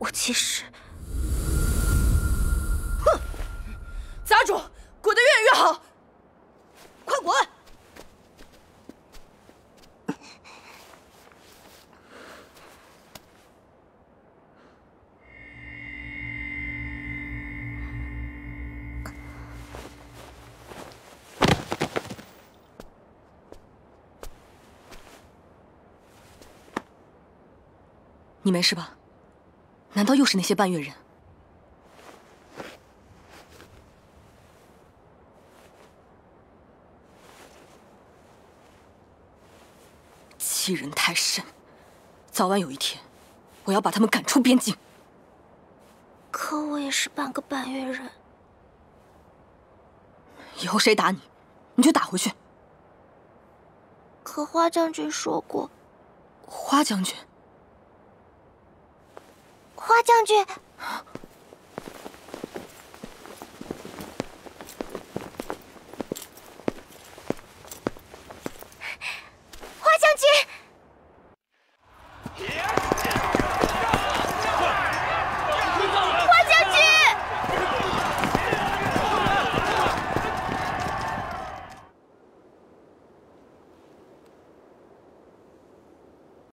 我其实…… 哼！杂种，滚得越远越好！快滚！ 你没事吧？难道又是那些半月人？欺人太甚！早晚有一天，我要把他们赶出边境。 可我也是半个半月人。 以后谁打你，你就打回去。 可花将军说过， 花将军。 花将军。